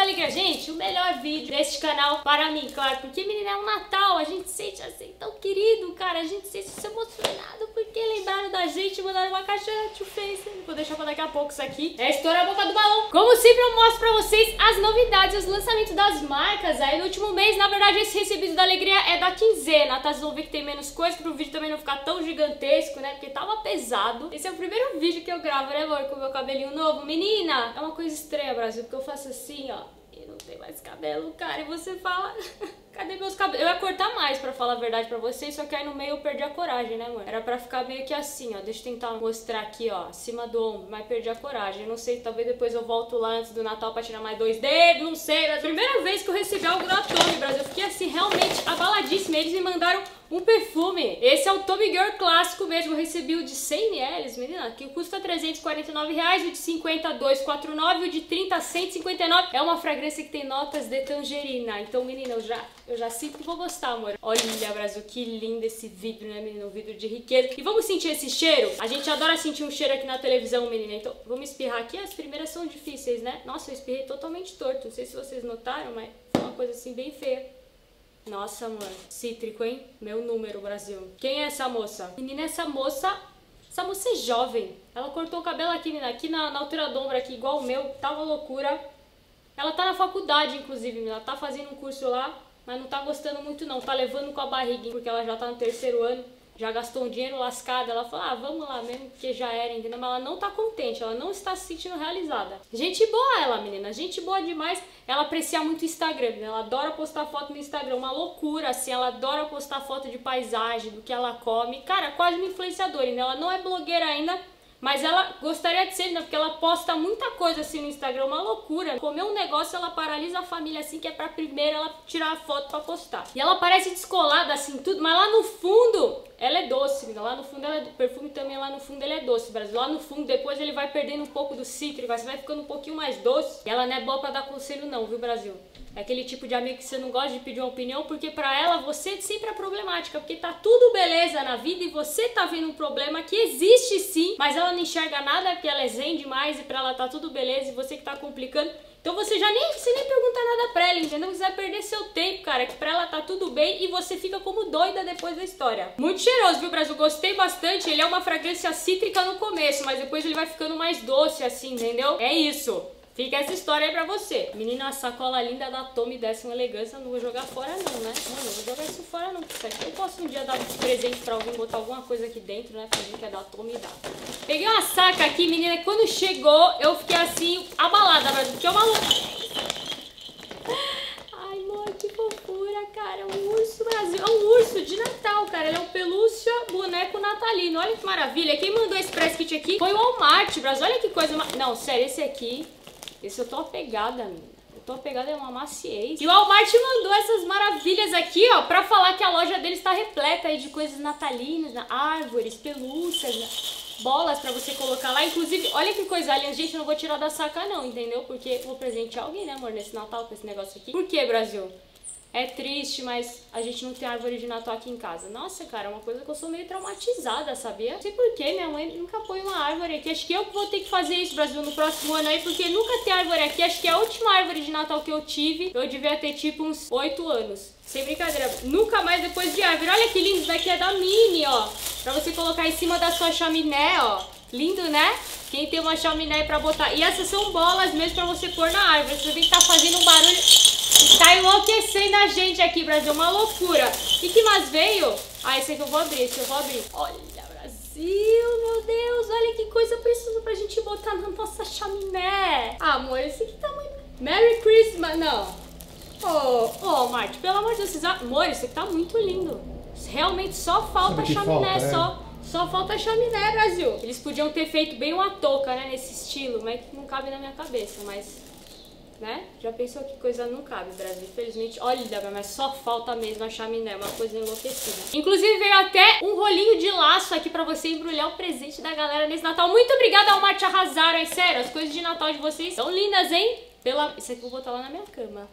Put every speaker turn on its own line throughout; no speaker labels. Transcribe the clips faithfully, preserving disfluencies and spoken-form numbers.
da Alegria. Gente, o melhor vídeo deste canal para mim, claro, porque, menina, é um Natal, a gente se sente assim tão querido, cara, a gente se sente se emocionado porque lembraram da gente e mandaram uma caixinha to face. Vou deixar pra daqui a pouco isso aqui. É estourar a boca do balão. Como sempre, eu mostro pra vocês as novidades, os lançamentos das marcas aí no último mês. Na verdade, esse recebido da Alegria é da quinzena, tá? Vocês vão ver que tem menos coisa pro vídeo também não ficar tão gigantesco, né? Porque tava pesado. Esse é o primeiro vídeo que eu gravo, né, amor? Com o meu cabelinho novo. Menina, é uma coisa estranha, Brasil, porque eu faço assim, ó, e não tem mais cabelo, cara. E você fala... Cadê meus cabelos? Eu ia cortar mais, pra falar a verdade pra vocês, só que aí no meio eu perdi a coragem, né, mano? Era pra ficar meio que assim, ó. Deixa eu tentar mostrar aqui, ó, acima do ombro, mas perdi a coragem. Eu não sei, talvez depois eu volto lá antes do Natal pra tirar mais dois dedos, não sei. Mas a primeira vez que eu recebi algo da Tommy, Brasil, eu fiquei assim, realmente abaladíssima. Eles me mandaram um perfume. Esse é o Tommy Girl clássico mesmo. Eu recebi o de cem mililitros, menina, que custa trezentos e quarenta e nove reais, o de cinquenta, duzentos e quarenta e nove, o de trinta, cento e cinquenta e nove. É uma fragrância que tem notas de tangerina. Então, menina, eu já... Eu já sinto que vou gostar, amor. Olha, Brasil, que lindo esse vidro, né, menina? Um vidro de riqueza. E vamos sentir esse cheiro? A gente adora sentir um cheiro aqui na televisão, menina. Então, vamos espirrar aqui. As primeiras são difíceis, né? Nossa, eu espirrei totalmente torto. Não sei se vocês notaram, mas foi uma coisa assim bem feia. Nossa, amor. Cítrico, hein? Meu número, Brasil. Quem é essa moça? Menina, essa moça... Essa moça é jovem. Ela cortou o cabelo aqui, menina. Aqui na, na altura do ombro, aqui, igual o meu. Tá uma loucura. Ela tá na faculdade, inclusive, menina. Ela tá fazendo um curso lá. Mas não tá gostando muito não, tá levando com a barriguinha, porque ela já tá no terceiro ano, já gastou um dinheiro lascado. Ela falou, ah, vamos lá mesmo, porque já era, entendeu? Mas ela não tá contente, ela não está se sentindo realizada. Gente boa ela, menina, gente boa demais. Ela aprecia muito o Instagram, ela adora postar foto no Instagram, uma loucura, assim. Ela adora postar foto de paisagem, do que ela come. Cara, quase uma influenciadora, né? Ela não é blogueira ainda, mas ela gostaria de ser, né? Porque ela posta muita coisa assim no Instagram, uma loucura. Comer um negócio, ela paralisa a família assim, que é pra primeiro ela tirar a foto pra postar. E ela parece descolada assim, tudo, mas lá no fundo, ela é doce, menina. Lá no fundo, ela é... o perfume também lá no fundo ele é doce, Brasil. Lá no fundo, depois ele vai perdendo um pouco do cítrico, você vai ficando um pouquinho mais doce. E ela não é boa pra dar conselho não, viu, Brasil? É aquele tipo de amigo que você não gosta de pedir uma opinião, porque pra ela você sempre é problemática, porque tá tudo beleza na vida e você tá vendo um problema que existe sim, mas ela não enxerga nada porque ela é zen demais e pra ela tá tudo beleza e você que tá complicando. Então você já nem, você nem pergunta nada pra ela, entendeu? Você vai perder seu tempo, cara, que pra ela tá tudo bem e você fica como doida depois da história. Muito cheiroso, viu, Brasil? Gostei bastante. Ele é uma fragrância cítrica no começo, mas depois ele vai ficando mais doce assim, entendeu? É isso. Fica essa história aí pra você. Menina, a sacola linda da Tommy dessa uma elegância. Não vou jogar fora não, né? Mano, não vou jogar isso fora não. Porque eu posso um dia dar um presente pra alguém, botar alguma coisa aqui dentro, né? Fingir que é da Tommy e dá. Peguei uma saca aqui, menina, e quando chegou, eu fiquei assim, abalada, Brasil. Porque é uma louca. Ai, amor, que fofura, cara. É um urso, Brasil. É um urso de Natal, cara. Ele é um pelúcia boneco natalino. Olha que maravilha. Quem mandou esse press kit aqui foi o Walmart, Brasil. Olha que coisa... Não, sério, esse aqui... Esse eu tô apegada, menina. Eu tô apegada, é uma maciez. E o Walmart mandou essas maravilhas aqui, ó, pra falar que a loja deles tá repleta aí de coisas natalinas, né? Árvores, pelúcias, né? Bolas pra você colocar lá. Inclusive, olha que coisa linda. Gente, eu não vou tirar da saca não, entendeu? Porque vou presentear alguém, né, amor, nesse Natal com esse negócio aqui. Por que, Brasil? É triste, mas a gente não tem árvore de Natal aqui em casa. Nossa, cara, é uma coisa que eu sou meio traumatizada, sabia? Não sei por que minha mãe nunca põe uma árvore aqui. Acho que eu vou ter que fazer isso, Brasil, no próximo ano aí, porque nunca tem árvore aqui. Acho que a última árvore de Natal que eu tive, eu devia ter tipo uns oito anos. Sem brincadeira, nunca mais depois de árvore. Olha que lindo, isso daqui é da Mini, ó. Pra você colocar em cima da sua chaminé, ó. Lindo, né? Quem tem uma chaminé pra botar. E essas são bolas mesmo pra você pôr na árvore. Você vê que tá fazendo um barulho... Tá enlouquecendo a gente aqui, Brasil. Uma loucura. E que mais veio? Ah, esse aqui eu vou abrir, esse eu vou abrir. Olha, Brasil, meu Deus. Olha que coisa preciosa pra gente botar na nossa chaminé. Ah, amor, esse aqui tá muito... Merry Christmas. Não. Ô, oh, ô, oh, Marte, pelo amor de Deus, vocês... Amor, isso aqui tá muito lindo. Realmente só falta a chaminé, falta, só... É? Só falta a chaminé, Brasil. Eles podiam ter feito bem uma touca, né, nesse estilo, mas não cabe na minha cabeça, mas... Né? Já pensou que coisa não cabe, Brasil? Infelizmente, olha, mas só falta mesmo a chaminé, uma coisa enlouquecida. Inclusive veio até um rolinho de laço aqui pra você embrulhar o presente da galera nesse Natal. Muito obrigada, Walmart, arrasaram, é sério. As coisas de Natal de vocês são lindas, hein? Pela... Isso aqui eu vou botar lá na minha cama.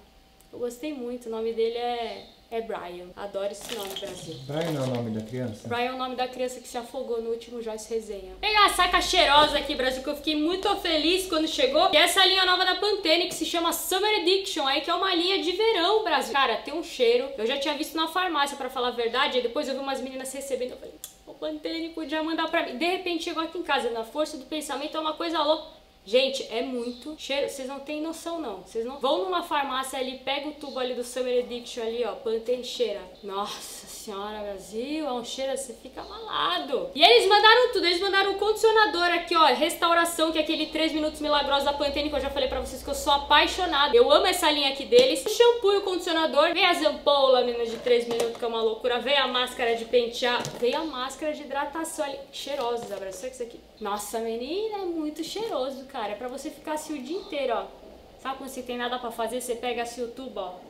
Eu gostei muito, o nome dele é... É Brian. Adoro esse nome, Brasil.
Brian não é o nome da criança?
Brian é o nome da criança que se afogou no último Joyce Resenha. Vou pegar a saca cheirosa aqui, Brasil, que eu fiquei muito feliz quando chegou. Que é essa linha nova da Pantene, que se chama Summer Edition, aí que é uma linha de verão, Brasil. Cara, tem um cheiro. Eu já tinha visto na farmácia, pra falar a verdade. Aí depois eu vi umas meninas recebendo. Eu falei, o Pantene podia mandar pra mim. De repente chegou aqui em casa. Na força do pensamento é uma coisa louca. Gente, é muito cheiro, vocês não têm noção não. Vocês não vão numa farmácia ali, pega o tubo ali do Summer Edition ali, ó, Pantene cheira. Nossa senhora, Brasil, é um cheiro, você fica malado. E eles mandaram tudo, eles mandaram o condicionador aqui, ó, restauração, que é aquele três minutos milagrosos da Pantene, que eu já falei pra vocês que eu sou apaixonada. Eu amo essa linha aqui deles. O shampoo e o condicionador, vem as ampolas, meninas, de três minutos, que é uma loucura. Vem a máscara de pentear, vem a máscara de hidratação ali, cheirosa, Brasil, sabe isso aqui? Nossa, menina, é muito cheiroso, cara. Cara, é pra você ficar assim o dia inteiro, ó. Sabe quando você tem nada pra fazer, você pega assim o tubo, ó,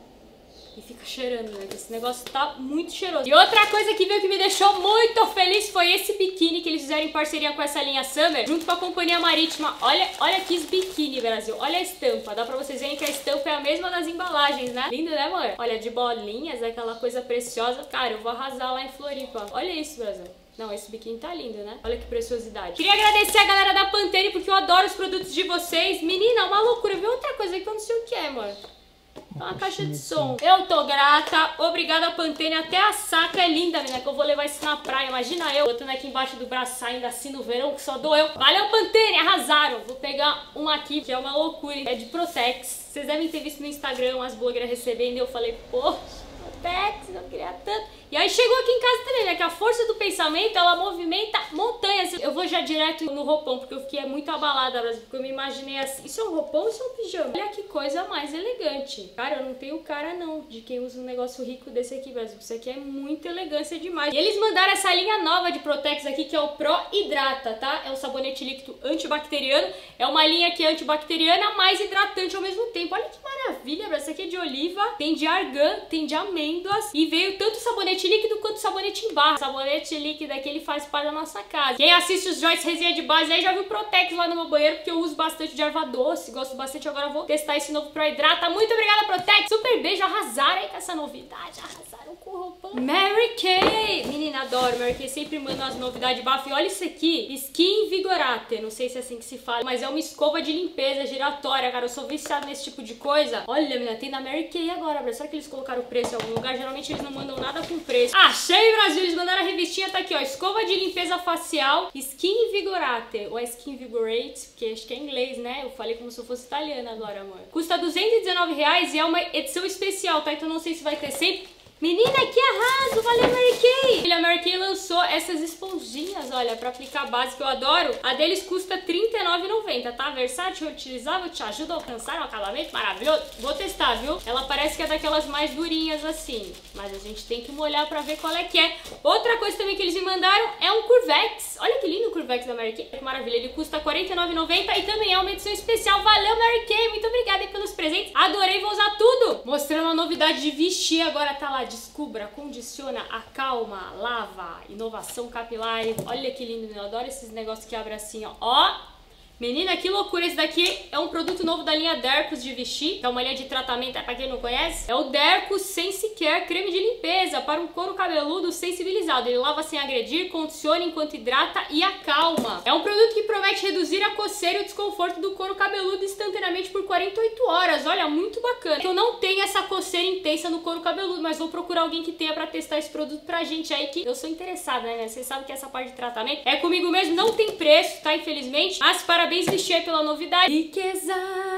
e fica cheirando, né? Esse negócio tá muito cheiroso. E outra coisa que veio que me deixou muito feliz foi esse biquíni que eles fizeram em parceria com essa linha Summer, junto com a Companhia Marítima. Olha, olha aqui esse biquíni, Brasil. Olha a estampa. Dá pra vocês verem que a estampa é a mesma das embalagens, né? Lindo, né, amor? Olha, de bolinhas, aquela coisa preciosa. Cara, eu vou arrasar lá em Floripa. Olha isso, Brasil. Não, esse biquíni tá lindo, né? Olha que preciosidade. Queria agradecer a galera da Pantene, porque eu adoro os produtos de vocês. Menina, uma loucura. Viu outra coisa que eu não sei o que é, amor. Uma caixa de som. Eu tô grata. Obrigada, Pantene. Até a saca é linda, menina, que eu vou levar isso na praia. Imagina eu botando aqui embaixo do braço, saindo assim no verão, que só dou eu. Valeu, Pantene. Arrasaram. Vou pegar uma aqui, que é uma loucura. É de Protex. Vocês devem ter visto no Instagram as blogueiras recebendo. E eu falei, poxa, Protex, eu queria tanto. E aí chegou aqui em casa também, né? Que a força do pensamento, ela movimenta montanhas. Eu vou já direto no roupão, porque eu fiquei muito abalada, porque eu me imaginei assim. Isso é um roupão ou isso é um pijama? Olha que coisa mais elegante. Cara, eu não tenho cara não de quem usa um negócio rico desse aqui, Brasil. Isso aqui é muita elegância demais. E eles mandaram essa linha nova de Protex aqui, que é o Pro Hidrata, tá? É um sabonete líquido antibacteriano. É uma linha que é antibacteriana, mais hidratante ao mesmo tempo. Olha que maravilha, Brasil. Isso aqui é de oliva, tem de argan, tem de amêndoas. E veio tanto sabonete líquido quanto sabonete em barra. O sabonete líquido aqui, ele faz parte da nossa casa. Quem assiste os Joyce Resenha de base aí já viu Protex lá no meu banheiro, porque eu uso bastante de erva doce, gosto bastante. Agora eu vou testar esse novo Pro Hidrata. Muito obrigada, Protex. Super beijo, arrasaram aí com essa novidade. Arrasaram com o roupão. Mary Kay. Menina, adoro. Mary Kay sempre manda umas novidades bafo. E olha isso aqui. Skin Vigorate. Não sei se é assim que se fala, mas é uma escova de limpeza giratória, cara. Eu sou viciada nesse tipo de coisa. Olha, menina, tem na Mary Kay agora, Brasil. Será que eles colocaram o preço em algum lugar? Geralmente eles não mandam nada com preço. Achei, Brasil! Eles mandaram a revistinha, tá aqui, ó. Escova de limpeza facial Skin Vigorate. Ou é Skin Vigorate, porque acho que é inglês, né? Eu falei como se eu fosse italiana agora, amor. Custa duzentos e dezenove reais e é uma edição especial, tá? Então não sei se vai ter sempre. Menina, que arraso! Valeu, Mary Kay! A Mary Kay lançou essas esponjinhas, olha, pra aplicar a base, que eu adoro. A deles custa trinta e nove reais e noventa centavos, tá? Versátil, reutilizável, te ajuda a alcançar um acabamento maravilhoso. Vou testar, viu? Ela parece que é daquelas mais durinhas assim, mas a gente tem que molhar pra ver qual é que é. Outra coisa também que eles me mandaram é um Curvex. Olha que lindo o Curvex da Mary Kay. Que maravilha, ele custa quarenta e nove reais e noventa centavos e também é uma edição especial. Valeu, Mary Kay! Muito obrigada aí pelos presentes. Adorei, vou usar tudo! Mostrando a novidade de vestir, agora tá lá. Descubra, condiciona, acalma, lava, inovação capilar. Olha que lindo, eu adoro esses negócios que abrem assim, ó. Ó, menina, que loucura. Esse daqui é um produto novo da linha Dercos de vestir, que é uma linha de tratamento, é pra quem não conhece. É o Dercos Sense Care creme de limpeza para um couro cabeludo sensibilizado. Ele lava sem agredir, condiciona enquanto hidrata e acalma. É um produto que promete reduzir a coceira e o desconforto do couro cabeludo instantaneamente por quarenta e oito horas. Olha, muito bacana. Eu não tenho essa coceira intensa no couro cabeludo, mas vou procurar alguém que tenha pra testar esse produto pra gente aí, que eu sou interessada, né? Vocês sabem que essa parte de tratamento é comigo mesmo, não tem preço, tá? Infelizmente. Mas parabéns, vestir pela novidade. Riqueza,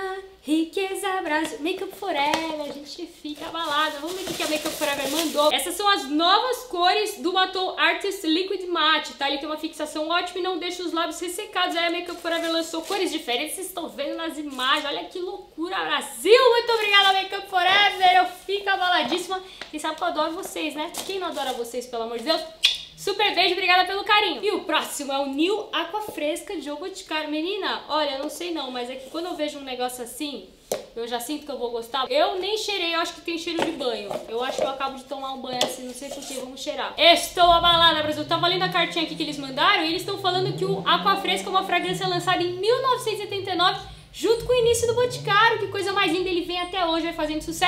riqueza, Brasil. Makeup Forever, a gente fica abalada. Vamos ver o que a Makeup Forever mandou. Essas são as novas cores do batom Artist Liquid Matte, tá? Ele tem uma fixação ótima e não deixa os lábios ressecados. Aí a Makeup Forever lançou cores diferentes, vocês estão vendo nas imagens. Olha que loucura, Brasil. Muito obrigada, Makeup Forever. Eu fico abaladíssima. E sabe que eu adoro vocês, né? Quem não adora vocês, pelo amor de Deus? Super beijo, obrigada pelo carinho. E o próximo é o New Aqua Fresca de Boticário. Menina, olha, não sei não, mas é que quando eu vejo um negócio assim, eu já sinto que eu vou gostar. Eu nem cheirei, eu acho que tem cheiro de banho. Eu acho que eu acabo de tomar um banho assim, não sei porquê, vamos cheirar. Estou abalada, Brasil. Eu tava lendo a cartinha aqui que eles mandaram e eles estão falando que o Aqua Fresca é uma fragrância lançada em mil novecentos e setenta e nove, junto com o início do Boticário. Que coisa mais linda, ele vem até hoje, vai fazendo sucesso.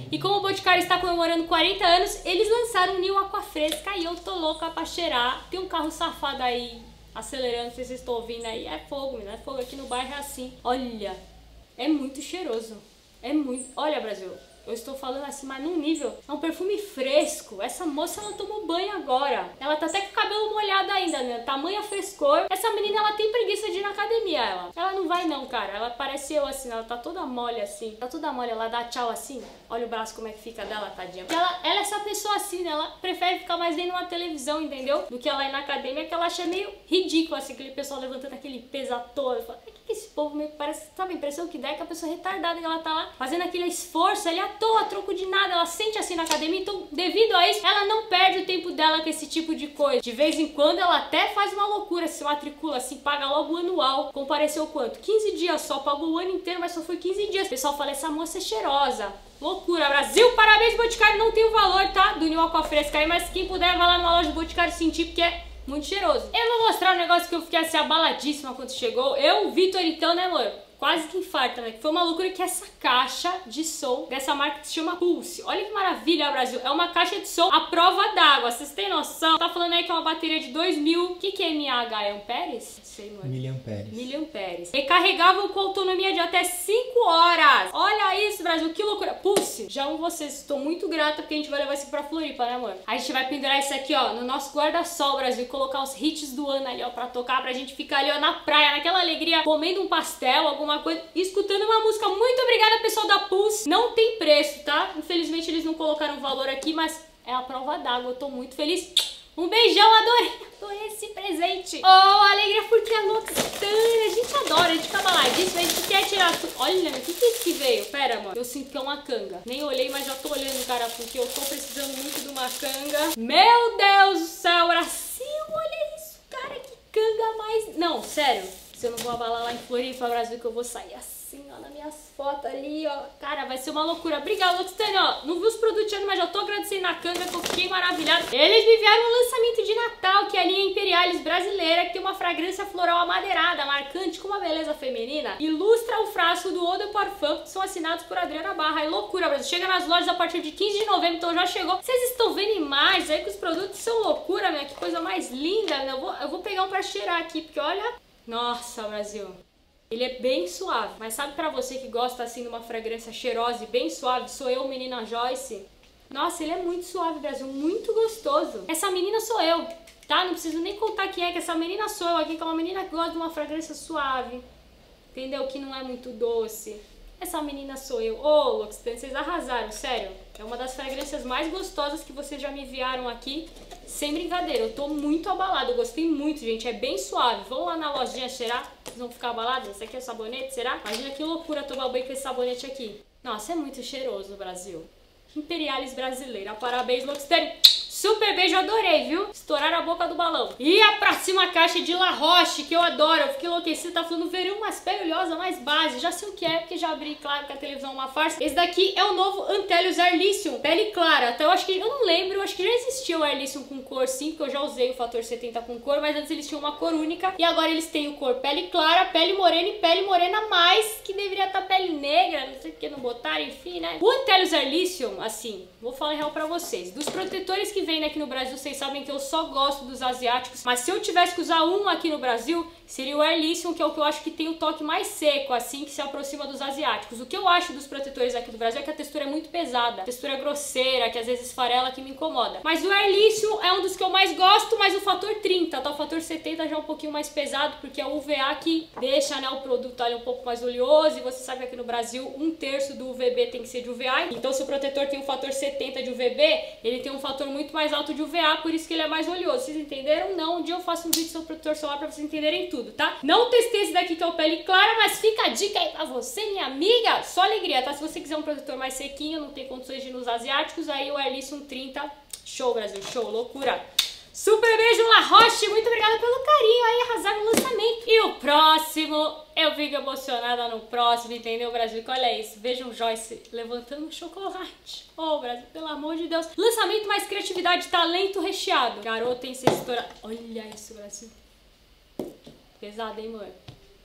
E como o Boticário está comemorando quarenta anos, eles lançaram o New Aquafresca e eu tô louca pra cheirar. Tem um carro safado aí, acelerando, não sei se vocês estão ouvindo aí. É fogo, menina, é fogo. Aqui no bairro é assim. Olha, é muito cheiroso. É muito... Olha, Brasil, eu estou falando assim, mas num nível... É um perfume fresco. Essa moça, ela tomou banho agora. Ela tá até com o cabelo molhado ainda, né? Tamanha frescor. Essa menina, ela tem preguiça de ir na academia, ela. Ela não vai não, cara. Ela parece eu assim, ela tá toda mole assim. Tá toda mole, ela dá tchau assim. Olha o braço como é que fica dela, tadinha. Ela, ela é essa pessoa assim, né? Ela prefere ficar mais vendo uma televisão, entendeu? Do que ela ir na academia, que ela acha meio ridículo, assim, aquele pessoal levantando aquele peso à toa. Fala, o que que esse povo meio parece... Sabe, a impressão que dá é que a pessoa é retardada, que ela tá lá fazendo aquele esforço ali à toa, a troco de nada. Ela sente assim na academia, então, devido a isso, ela não perde o tempo dela com esse tipo de coisa. De vez em quando, ela até faz uma loucura, se matricula assim, paga logo o anual. Compareceu quanto? quinze dias só, pagou o ano inteiro, mas só foi quinze dias. O pessoal fala, essa moça é cheirosa. Loucura, Brasil, parabéns, Boticário, não tem o valor, tá? Do New Aquafresca aí, mas quem puder vai lá numa loja do Boticário sentir, porque é muito cheiroso. Eu vou mostrar um negócio que eu fiquei assim, abaladíssima quando chegou. Eu, o Vitor, então, né, amor? Quase que infarta, né? Foi uma loucura que essa caixa de som dessa marca que se chama Pulse. Olha que maravilha, Brasil. É uma caixa de som à prova d'água. Vocês têm noção? Tá falando aí que é uma bateria de dois mil... O que que é mAh? É amperes? Não sei, mano.
Miliamperes.
Miliamperes. Recarregável com autonomia de até cinco horas. Olha isso, Brasil. Que loucura. Pulse. Já amo vocês. Estou muito grata porque a gente vai levar isso aqui pra Floripa, né, amor? A gente vai pendurar isso aqui, ó, no nosso guarda-sol, Brasil. E colocar os hits do ano ali, ó, pra tocar. Pra gente ficar ali, ó, na praia, naquela alegria, comendo um pastel, alguma coisa, escutando uma música. Muito obrigada, pessoal da Pulse. Não tem preço, tá? Infelizmente eles não colocaram valor aqui, mas é a prova d'água. Eu tô muito feliz. Um beijão, adorei, adorei esse presente. Oh, alegria porque é L'Occitane. A gente adora, a gente fica baladíssima, a gente quer tirar tudo. Olha, o que que é isso que veio? Pera, mano, eu sinto que é uma canga. Nem olhei, mas já tô olhando, cara, porque eu tô precisando muito de uma canga. Meu Deus do céu, Brasil, olha isso, cara, que canga mais... Não, sério. Se eu não vou abalar lá em Floripa, Brasil, que eu vou sair assim, ó, nas minhas fotos ali, ó. Cara, vai ser uma loucura. Obrigada, L'Occitane, ó. Não vi os produtos ainda, mas já tô agradecendo a canga, que eu fiquei maravilhada. Eles me vieram um lançamento de Natal, que é a linha Imperialis brasileira, que tem uma fragrância floral amadeirada, marcante, com uma beleza feminina. Ilustra o frasco do Eau de Parfum, que são assinados por Adriana Barra. É loucura, Brasil. Chega nas lojas a partir de quinze de novembro, então já chegou. Vocês estão vendo imagens aí que os produtos são loucura, né? Que coisa mais linda, né? Eu vou, eu vou pegar um pra cheirar aqui, porque olha... Nossa, Brasil, ele é bem suave, mas sabe pra você que gosta assim de uma fragrância cheirosa e bem suave, sou eu, menina Joyce? Nossa, ele é muito suave, Brasil, muito gostoso. Essa menina sou eu, tá? Não preciso nem contar quem é, que essa menina sou eu aqui, que é uma menina que gosta de uma fragrância suave, entendeu? Que não é muito doce. Essa menina sou eu. Ô, oh, L'Occitane, vocês arrasaram, sério. É uma das fragrâncias mais gostosas que vocês já me enviaram aqui. Sem brincadeira, eu tô muito abalada. Eu gostei muito, gente. É bem suave. Vão lá na lojinha cheirar. Vocês vão ficar abalados? Esse aqui é o sabonete, será? Imagina que loucura tomar banho com esse sabonete aqui. Nossa, é muito cheiroso, Brasil. Imperialis brasileira. Parabéns, L'Occitane. Super beijo, adorei, viu? Estouraram a boca do balão. E a próxima caixa de La Roche, que eu adoro. Eu fiquei enlouquecida, tá falando verão mais oleosa, mais base. Já sei o que é, porque já abri, claro, que a televisão é uma farsa. Esse daqui é o novo Antellius Air Lithium, pele clara. Então eu acho que, eu não lembro, eu acho que já existia o Air Lithium com cor sim, porque eu já usei o fator setenta com cor, mas antes eles tinham uma cor única. E agora eles têm o cor pele clara, pele morena e pele morena mais, que deveria estar pele negra, não sei porque não botaram, enfim, né? O Antellius Air Lithium, assim, vou falar real pra vocês. Dos protetores que vem aqui no Brasil, vocês sabem que eu só gosto dos asiáticos, mas se eu tivesse que usar um aqui no Brasil, seria o Air Lithium, que é o que eu acho que tem o toque mais seco, assim, que se aproxima dos asiáticos. O que eu acho dos protetores aqui do Brasil é que a textura é muito pesada, a textura é grosseira, que às vezes esfarela, que me incomoda. Mas o Air Lithium é um dos que eu mais gosto, mas o fator trinta, tá? O fator setenta já é um pouquinho mais pesado, porque é o U V A que deixa, né, o produto ali um pouco mais oleoso, e você sabe que aqui no Brasil um terço do U V B tem que ser de U V A, então se o protetor tem um fator setenta de U V B, ele tem um fator muito mais alto de U V A, por isso que ele é mais oleoso. Vocês entenderam? Não. Um dia eu faço um vídeo sobre protetor solar pra vocês entenderem tudo, tá? Não testei esse daqui que é o pele clara, mas fica a dica aí pra você, minha amiga. Só alegria, tá? Se você quiser um protetor mais sequinho, não tem condições de ir nos asiáticos, aí o Air Lithium trinta. Show, Brasil, show, loucura. Super beijo, La Roche, muito obrigada pelo carinho aí, arrasar no lançamento. E o próximo, eu fico emocionada no próximo, entendeu, Brasil? Olha isso, vejam Joyce levantando um chocolate. Oh, Brasil, pelo amor de Deus. Lançamento mais criatividade, talento recheado. Garota em sextora. Olha isso, Brasil. Pesado, hein, amor?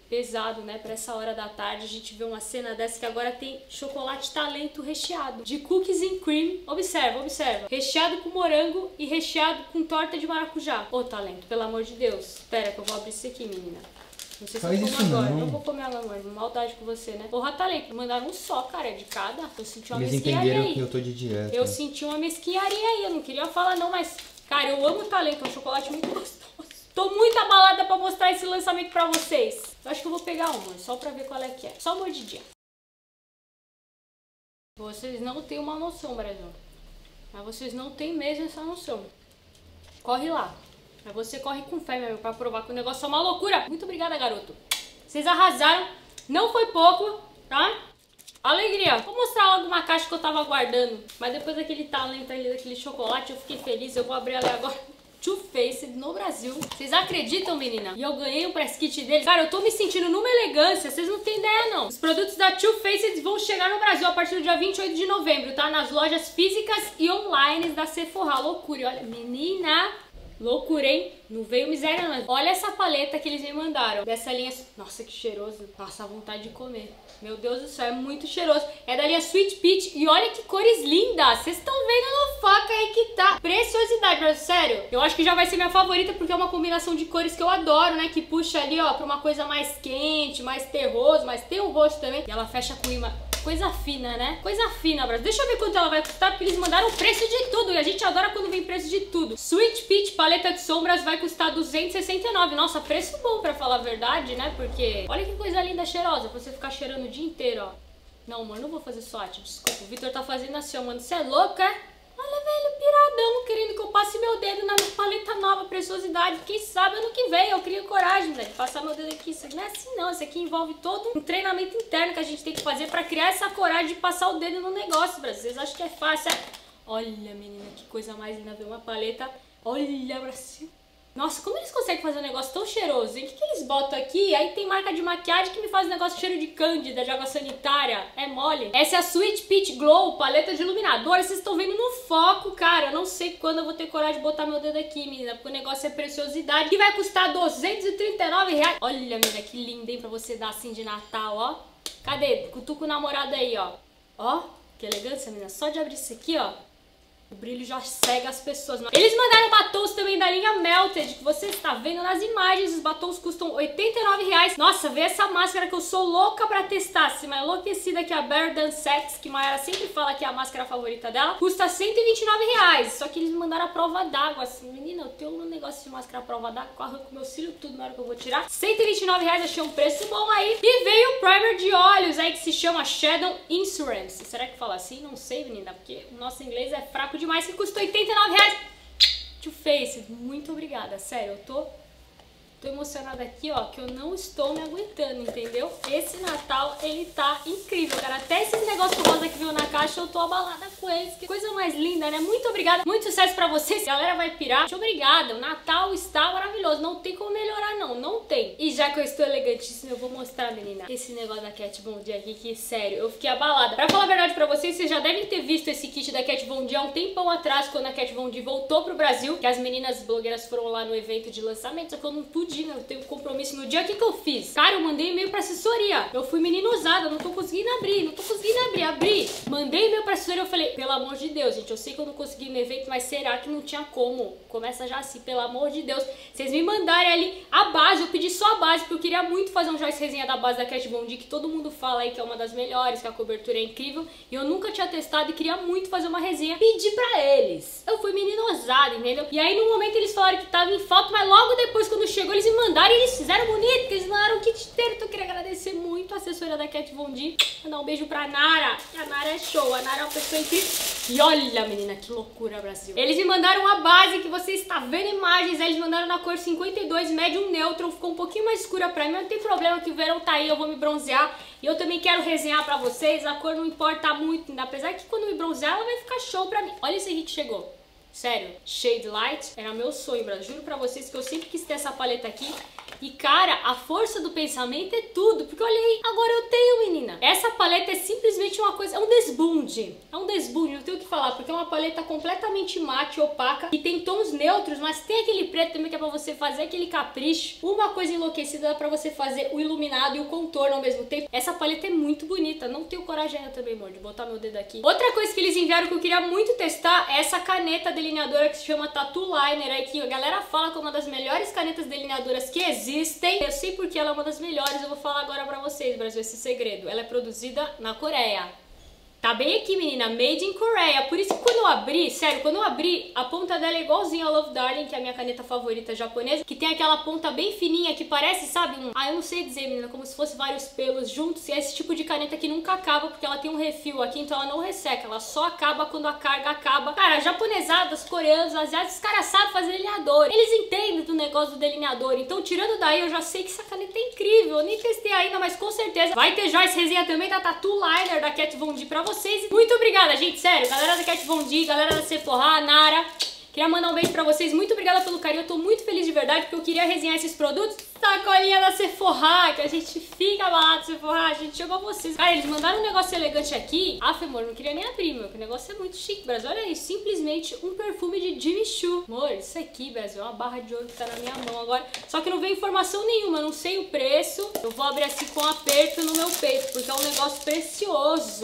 pesado, né? Pra essa hora da tarde a gente vê uma cena dessa que agora tem chocolate talento recheado de cookies and cream. Observa, observa. Recheado com morango e recheado com torta de maracujá. Ô, talento, pelo amor de Deus. Espera que eu vou abrir isso aqui, menina. Não sei se
Faz
eu como
isso
agora.
não.
Não vou comer agora. Maldade com você, né? Porra, talento. Mandaram um só, cara, de cada. Eu senti uma
Eles
mesquinharia
entenderam
aí.
que eu tô de dieta.
Eu senti uma mesquinharia aí. Eu não queria falar não, mas... Cara, eu amo talento. É um chocolate muito gostoso. Tô muito abalada pra mostrar esse lançamento pra vocês. Eu acho que eu vou pegar uma, só pra ver qual é que é. Só uma mordidinha. Vocês não têm uma noção, Brasil. Mas vocês não têm mesmo essa noção. Corre lá. Mas você corre com fé, meu, pra provar que o negócio é uma loucura. Muito obrigada, garoto. Vocês arrasaram. Não foi pouco, tá? Alegria. Vou mostrar logo uma caixa que eu tava guardando. Mas depois daquele talento ali, daquele chocolate, eu fiquei feliz. Eu vou abrir ela agora. Too Faced no Brasil. Vocês acreditam, menina? E eu ganhei um press kit deles. Cara, eu tô me sentindo numa elegância. Vocês não têm ideia, não. Os produtos da Too Faced vão chegar no Brasil a partir do dia vinte e oito de novembro, tá? Nas lojas físicas e online da Sephora. Loucura. E olha, menina... Loucura, hein? Não veio miséria, não. Olha essa paleta que eles me mandaram. Dessa linha... Nossa, que cheiroso. Nossa, a vontade de comer. Meu Deus do céu, é muito cheiroso. É da linha Sweet Peach. E olha que cores lindas. Vocês estão vendo no foco aí que tá. Preciosidade, mas sério. Eu acho que já vai ser minha favorita porque é uma combinação de cores que eu adoro, né? Que puxa ali, ó, pra uma coisa mais quente, mais terroso. Mas tem o roxo também. E ela fecha com imã. Coisa fina, né? Coisa fina, Brasil. Deixa eu ver quanto ela vai custar, porque eles mandaram o preço de tudo. E a gente adora quando vem preço de tudo. Sweet Peach paleta de sombras vai custar duzentos e sessenta e nove. Nossa, preço bom pra falar a verdade, né? Porque olha que coisa linda, cheirosa. Pra você ficar cheirando o dia inteiro, ó. Não, mano, não vou fazer swatch. Desculpa, o Vitor tá fazendo assim, ó, mano. Você é louca, é? Olha, velho, piradão, querendo que eu passe meu dedo na minha paleta nova, preciosidade. Quem sabe ano que vem eu crio coragem, velho, de passar meu dedo aqui. Isso não é assim, não. Isso aqui envolve todo um treinamento interno que a gente tem que fazer pra criar essa coragem de passar o dedo no negócio, Brasil. Vocês acham que é fácil? É? Olha, menina, que coisa mais linda ver uma paleta. Olha, Brasil. Nossa, como eles conseguem fazer um negócio tão cheiroso? E o que, que eles botam aqui? Aí tem marca de maquiagem que me faz um negócio cheiro de cândida, de água sanitária. É mole. Essa é a Sweet Peach Glow, paleta de iluminador. Vocês estão vendo no foco, cara. Eu não sei quando eu vou ter coragem de botar meu dedo aqui, menina. Porque o negócio é preciosidade. Que vai custar duzentos e trinta e nove reais. Olha, menina, que linda, hein? Pra você dar assim de Natal, ó. Cadê? Cutuca o namorado aí, ó. Ó, que elegância, menina. Só de abrir isso aqui, ó. O brilho já cega as pessoas. Eles mandaram batons também da linha Melted, que você está vendo nas imagens. Os batons custam oitenta e nove reais. Nossa, vê essa máscara que eu sou louca pra testar. Se mais enlouquecida que a Bare Than Sex, que Mayara sempre fala que é a máscara favorita dela, custa cento e vinte e nove reais. Só que eles me mandaram a prova d'água. Assim, menina, eu tenho um negócio de máscara à prova d'água, corre com meu cílio tudo na hora que eu vou tirar. cento e vinte e nove reais, achei um preço bom aí. E veio o primer de olhos aí que se chama Shadow Insurance. Será que fala assim? Não sei, menina, porque o nosso inglês é fraco demais, que custa oitenta e nove reais. Too Faced, muito obrigada, sério, eu tô, tô emocionada aqui, ó, que eu não estou me aguentando, entendeu? Esse Natal, ele tá incrível, cara, até esses negócios rosa que veio na caixa, eu tô abalada com eles, que coisa mais linda, né? Muito obrigada, muito sucesso pra vocês, a galera vai pirar, muito obrigada, o Natal está maravilhoso, não tem como melhorar não, não tem. E já que eu estou elegantíssima, eu vou mostrar, menina, esse negócio da Kat Von D aqui, que sério, eu fiquei abalada. Pra falar a verdade pra vocês, vocês já devem ter visto esse kit da Kat Von D há um tempão atrás, quando a Kat Von D voltou pro Brasil, que as meninas blogueiras foram lá no evento de lançamento, só que eu não pude, né? Eu tenho compromisso no dia. O que que eu fiz? Cara, eu mandei e-mail pra assessoria. Eu fui menina usada, não tô conseguindo abrir, não tô conseguindo abrir, abri. Mandei e-mail pra assessoria, eu falei, pelo amor de Deus, gente, eu sei que eu não consegui ir no evento, mas será que não tinha como? Começa já assim, pelo amor de Deus. Vocês me mandarem ali a base, eu pedi só a base, porque eu queria muito fazer um joice resenha da base da Kat Von D, que todo mundo fala aí que é uma das melhores, que a cobertura é incrível, e eu nunca tinha testado e queria muito fazer uma resenha. Pedi pra eles. Eu fui menina ousada, entendeu? E aí no momento eles falaram que tava em falta, mas logo depois, quando chegou, eles me mandaram e eles fizeram bonito, que eles mandaram o kit inteiro. Então eu queria agradecer muito a assessora da Kat Von D. Mandar um beijo pra Nara. A Nara é show, a Nara é uma pessoa incrível. E olha, menina, que loucura, Brasil. Eles me mandaram a base que você está vendo imagens. Eles mandaram na cor cinquenta e dois, médium neutro. Ficou um pouquinho mais escura pra mim, mas não tem problema que o verão tá aí, eu vou me bronzear. E eu também quero resenhar pra vocês. A cor não importa muito, apesar que quando me bronzear ela vai ficar show pra mim. Olha esse aqui que chegou. Sério, Shade Light era meu sonho, Brasil. Juro pra vocês que eu sempre quis ter essa paleta aqui. E, cara, a força do pensamento é tudo. Porque olha aí, agora eu tenho, menina. Essa paleta é simplesmente uma coisa... É um desbunde. É um desbunde, não tenho o que falar. Porque é uma paleta completamente mate, opaca. Que tem tons neutros, mas tem aquele preto também que é pra você fazer aquele capricho. Uma coisa enlouquecida dá pra você fazer o iluminado e o contorno ao mesmo tempo. Essa paleta é muito bonita. Não tenho coragem ainda também, amor, de botar meu dedo aqui. Outra coisa que eles enviaram que eu queria muito testar é essa caneta delineadora que se chama Tattoo Liner. Aí que a galera fala que é uma das melhores canetas delineadoras que existem. Eu sei porque ela é uma das melhores, eu vou falar agora pra vocês, Brasil, esse segredo. Ela é produzida na Coreia. Tá bem aqui, menina, made in Korea. Por isso que quando eu abri, sério, quando eu abri, a ponta dela é igualzinha a Love Darling, que é a minha caneta favorita japonesa, que tem aquela ponta bem fininha, que parece, sabe, um... Ah, eu não sei dizer, menina, como se fosse vários pelos juntos. E é esse tipo de caneta que nunca acaba, porque ela tem um refil aqui, então ela não resseca. Ela só acaba quando a carga acaba. Cara, japonesadas, coreanos, asiáticos, os caras sabem fazer delineador. Eles entendem do negócio do delineador. Então, tirando daí, eu já sei que essa caneta é incrível. Eu nem testei ainda, mas com certeza vai ter já essa resenha também da Tattoo Liner da Kat Von D pra vocês. Muito obrigada, gente, sério, galera da Kat Von D, galera da Sephora, Nara, queria mandar um beijo pra vocês, muito obrigada pelo carinho, eu tô muito feliz de verdade, porque eu queria resenhar esses produtos. Sacolinha da Sephora, que a gente fica abalado, Sephora, a gente chegou a vocês. Cara, eles mandaram um negócio elegante aqui, ah, amor, não queria nem abrir, meu, que o negócio é muito chique, Brasil, olha isso, simplesmente um perfume de Jimmy Choo. Amor, isso aqui, Brasil, é uma barra de ouro que tá na minha mão agora, só que não veio informação nenhuma, eu não sei o preço, eu vou abrir assim com aperto no meu peito, porque é um negócio precioso.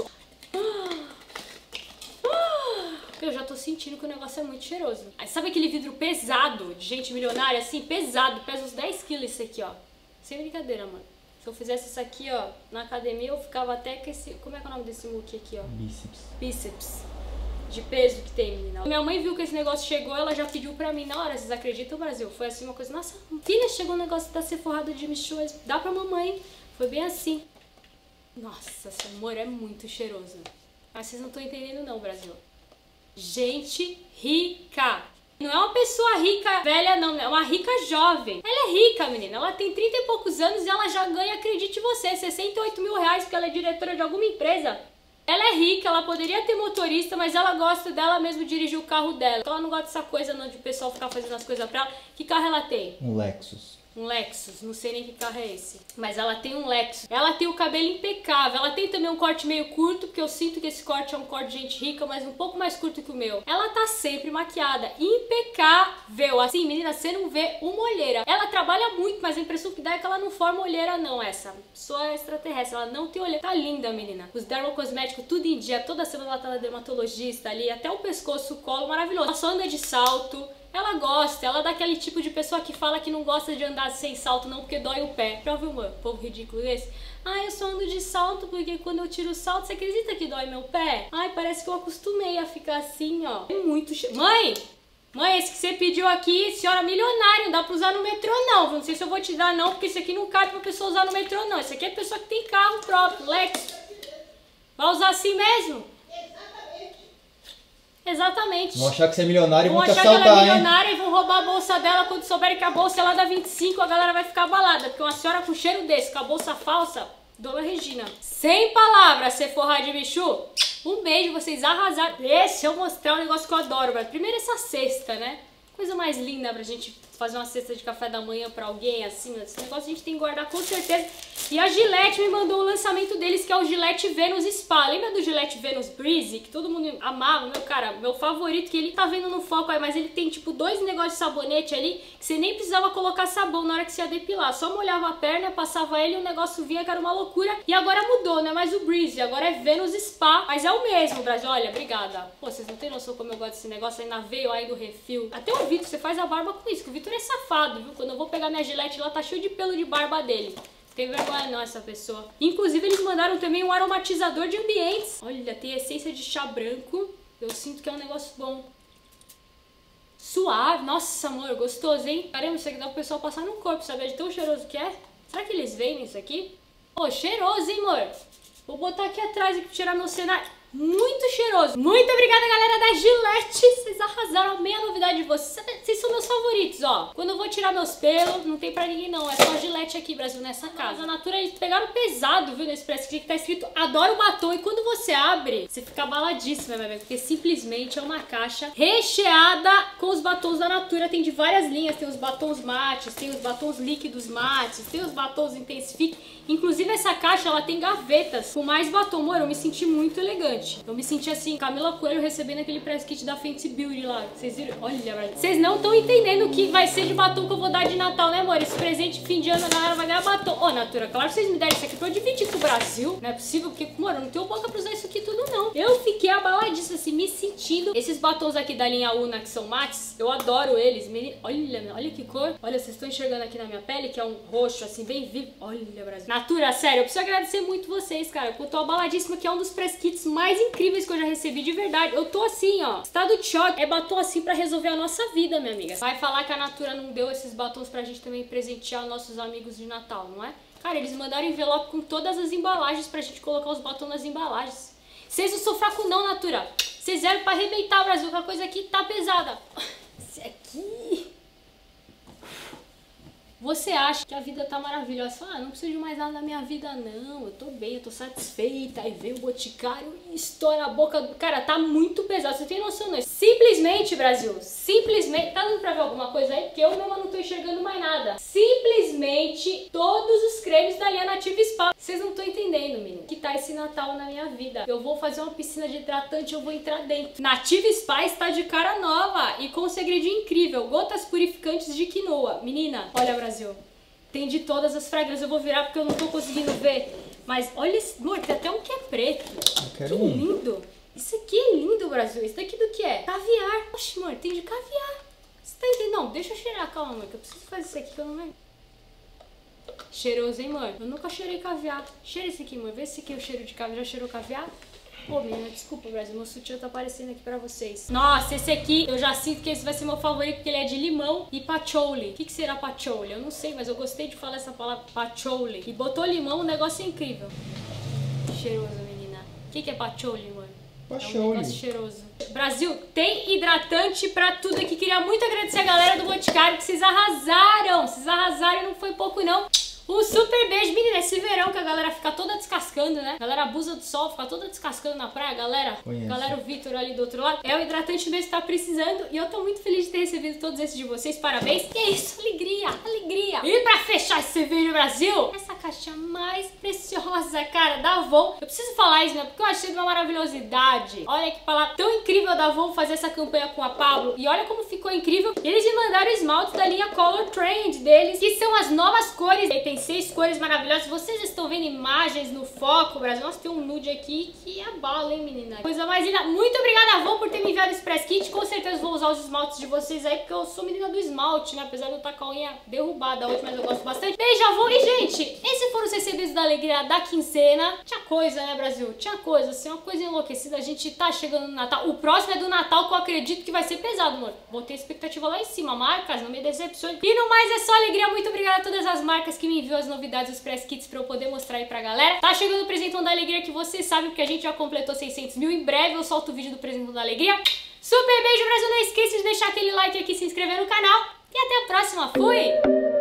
Eu já tô sentindo que o negócio é muito cheiroso. Aí, sabe aquele vidro pesado de gente milionária, assim, pesado, pesa uns dez quilos isso aqui, ó. Sem brincadeira, mano. Se eu fizesse isso aqui, ó, na academia, eu ficava até com esse... Como é que é o nome desse muque aqui, ó? Bíceps. Bíceps. De peso que tem, menina. Minha mãe viu que esse negócio chegou, ela já pediu pra mim na hora. Vocês acreditam, Brasil? Foi assim uma coisa... Nossa, filha, chegou um negócio da Sephora do Jimmy Choo. Dá pra mamãe. Foi bem assim. Nossa, esse amor é muito cheiroso. Mas vocês não estão entendendo não, Brasil. Gente rica. Não é uma pessoa rica velha, não. É uma rica jovem. Ela é rica, menina. Ela tem trinta e poucos anos e ela já ganha, acredite você, sessenta e oito mil reais porque ela é diretora de alguma empresa. Ela é rica, ela poderia ter motorista, mas ela gosta dela mesmo dirigir o carro dela. Ela não gosta dessa coisa não, de o pessoal ficar fazendo as coisas pra ela. Que carro ela tem?
Um Lexus.
Um Lexus, não sei nem que carro é esse. Mas ela tem um Lexus. Ela tem o cabelo impecável. Ela tem também um corte meio curto, porque eu sinto que esse corte é um corte de gente rica, mas um pouco mais curto que o meu. Ela tá sempre maquiada. Impecável. Assim, menina, você não vê uma olheira. Ela trabalha muito, mas a impressão que dá é que ela não forma olheira, não. Essa pessoa é extraterrestre. Ela não tem olheira. Tá linda, menina. Os dermocosméticos, tudo em dia. Toda semana ela tá na dermatologista ali. Até o pescoço, o colo, maravilhoso. Ela só anda de salto. Ela gosta, ela é daquele tipo de pessoa que fala que não gosta de andar sem salto não, porque dói o pé. Já ouviu, mano? Povo ridículo desse? Ah, eu só ando de salto porque quando eu tiro o salto, você acredita que dói meu pé? Ai, parece que eu acostumei a ficar assim, ó. É muito che... Mãe! Mãe, esse que você pediu aqui, senhora milionária, não dá pra usar no metrô não. Não sei se eu vou te dar não, porque isso aqui não cabe pra pessoa usar no metrô não. Isso aqui é pessoa que tem carro próprio, Lex. Vai usar assim mesmo? Exatamente.
Vão achar que você é milionário e vão,
vão
te
achar
assaltar,
que ela é milionária,
hein?
E vão roubar a bolsa dela quando souberem que a bolsa é lá da vinte e cinco, a galera vai ficar abalada. Porque uma senhora com cheiro desse, com a bolsa falsa, Dona Regina. Sem palavras, Sephora de bicho. Um beijo, vocês arrasaram. Deixa eu mostrar um negócio que eu adoro, velho. Primeiro essa cesta, né? Coisa mais linda pra gente fazer uma cesta de café da manhã pra alguém, assim. Esse negócio a gente tem que guardar com certeza. E a Gillette me mandou o lançamento deles, que é o Gillette Venus Spa. Lembra do Gillette Venus Breezy, que todo mundo amava? Meu cara, meu favorito, que ele tá vendo no foco aí, mas ele tem tipo dois negócios de sabonete ali, que você nem precisava colocar sabão na hora que você ia depilar. Só molhava a perna, passava ele e o negócio vinha, que era uma loucura. E agora mudou, não é mais o Breezy, agora é Venus Spa. Mas é o mesmo, Brasil. Olha, obrigada. Pô, vocês não tem noção como eu gosto desse negócio, ainda veio aí do refil. Até o Vitor, você faz a barba com isso, que o Vitor é safado, viu? Quando eu vou pegar minha Gillette lá, tá cheio de pelo de barba dele. Tem vergonha não essa pessoa. Inclusive eles mandaram também um aromatizador de ambientes. Olha, tem essência de chá branco. Eu sinto que é um negócio bom. Suave. Nossa, amor, gostoso, hein? Caramba, isso aqui dá pro pessoal passar no corpo, sabe? De tão cheiroso que é. Será que eles vendem isso aqui? Pô, cheiroso, hein, amor? Vou botar aqui atrás aqui pra tirar meu cenário. muito cheiroso. Muito obrigada, galera da Gillette. Vocês arrasaram, amei a novidade de vocês. Vocês são meus favoritos, ó. Quando eu vou tirar meus pelos, não tem pra ninguém não. É só a Gillette aqui, Brasil, nessa casa. A Natura, eles pegaram pesado, viu, nesse press kit que tá escrito adoro batom. E quando você abre, você fica abaladíssima, minha amiga. Porque simplesmente é uma caixa recheada com os batons da Natura. Tem de várias linhas. Tem os batons mates, tem os batons líquidos mates, tem os batons intensifique. Inclusive essa caixa, ela tem gavetas com mais batom. Amor, eu me senti muito elegante. Eu me senti assim, Camila Coelho recebendo aquele press kit da Fenty Beauty lá. Vocês viram? Olha, vocês não estão entendendo o que vai ser de batom que eu vou dar de Natal, né, amor? Esse presente de fim de ano, a galera vai ganhar batom. Ô, oh, Natura, claro que vocês me deram isso aqui pra eu dividir com o Brasil. Não é possível, porque, amor, eu não tenho boca pra usar isso aqui tudo, não. Eu fiquei abaladíssima, assim, me sentindo. Esses batons aqui da linha Una, que são mates, eu adoro eles. Olha, olha que cor. Olha, vocês estão enxergando aqui na minha pele, que é um roxo, assim, bem vivo. Olha, Brasil. Natura, sério, eu preciso agradecer muito vocês, cara. Eu tô abaladíssima, que é um dos press kits mais incríveis que eu já recebi, de verdade. Eu tô assim, ó, estado de choque. É batom assim pra resolver a nossa vida, minha amiga. Vai falar que a Natura não deu esses batons pra gente também presentear nossos amigos de Natal, não é? Cara, eles mandaram envelope com todas as embalagens pra gente colocar os batons nas embalagens. Vocês não são fracos não, Natura. Vocês vieram pra arrebentar o Brasil, que a coisa aqui tá pesada. Esse aqui... Você acha que a vida tá maravilhosa? Você fala, ah, não preciso de mais nada na minha vida, não. Eu tô bem, eu tô satisfeita. Aí vem o Boticário e estoura a boca do... Cara, tá muito pesado. Você tem noção, não? Simplesmente, Brasil, simplesmente... Tá dando pra ver alguma coisa aí? Porque eu mesma não tô enxergando mais nada. Simplesmente todos os cremes da linha Nativa Spa. Vocês não estão entendendo, menino, que tá esse Natal na minha vida. Eu vou fazer uma piscina de hidratante, eu vou entrar dentro. Nativa Spa está de cara nova e com um segredinho incrível. Gotas purificantes de quinoa. Menina, olha, Brasil. Tem de todas as fragrâncias. Eu vou virar porque eu não tô conseguindo ver. Mas olha esse... Amor, tem até um que é preto.
Eu quero
que
um.
lindo. Isso aqui é lindo, Brasil. Isso daqui do que é? Caviar. Oxe, amor, tem de caviar. Você tá entendendo? Não, deixa eu cheirar. Calma, amor, que eu preciso fazer isso aqui que eu não lembro. Cheiroso, hein, amor? Eu nunca cheirei caviar. Cheira esse aqui, amor. Vê se aqui é o cheiro de caviar. Já cheirou caviar? Pô, menina, desculpa, Brasil, meu sutiã tá aparecendo aqui pra vocês. Nossa, esse aqui, eu já sinto que esse vai ser meu favorito, porque ele é de limão e patchouli. O que que será patchouli? Eu não sei, mas eu gostei de falar essa palavra patchouli. E botou limão, o negócio é incrível. Cheiroso, menina. O que que é patchouli, mano?
Patchouli.
É um negócio cheiroso. Brasil, tem hidratante pra tudo aqui. Queria muito agradecer a galera do Boticário, que vocês arrasaram. Vocês arrasaram e não foi pouco, não. Um super beijo, menina, esse verão que a galera fica toda descascando, né? A galera abusa do sol, fica toda descascando na praia, galera.
Conheço.
Galera, o Vitor ali do outro lado. É o hidratante mesmo que tá precisando. E eu tô muito feliz de ter recebido todos esses de vocês. Parabéns. E é isso, alegria, alegria. E pra fechar esse vídeo, Brasil, essa caixa mais preciosa, cara, da Avon. Eu preciso falar isso, né? Porque eu achei de uma maravilhosidade. Olha que palavra tão incrível da Avon fazer essa campanha com a Pablo. E olha como ficou incrível. Eles me mandaram esmaltes da linha Color Trend deles, que são as novas cores. E tem seis cores maravilhosas. Vocês estão vendo imagens no foco, Brasil. Nossa, tem um nude aqui que é bala, hein, menina? Coisa mais linda. Muito obrigada, Avon, por ter me enviado esse press kit. Com certeza vou usar os esmaltes de vocês aí, porque eu sou menina do esmalte, né? Apesar de eu estar com a unha derrubada hoje, mas eu gosto bastante. Beijo, Avon. E, gente, esses foram os recebidos da alegria da quinzena. Tinha coisa, né, Brasil? Tinha coisa, assim, uma coisa enlouquecida. A gente tá chegando no Natal. O próximo é do Natal, que eu acredito que vai ser pesado, mano. Vou ter expectativa lá em cima. Marcas, não me decepcione. E no mais é só alegria. Muito obrigada a todas as marcas que me enviam as novidades, os press kits pra eu poder mostrar aí pra galera. Tá chegando o presentão da alegria, que vocês sabem, porque a gente já completou seiscentos mil. Em breve eu solto o vídeo do presentão da alegria. Super beijo, Brasil. Não esqueça de deixar aquele like aqui, se inscrever no canal. E até a próxima. Fui!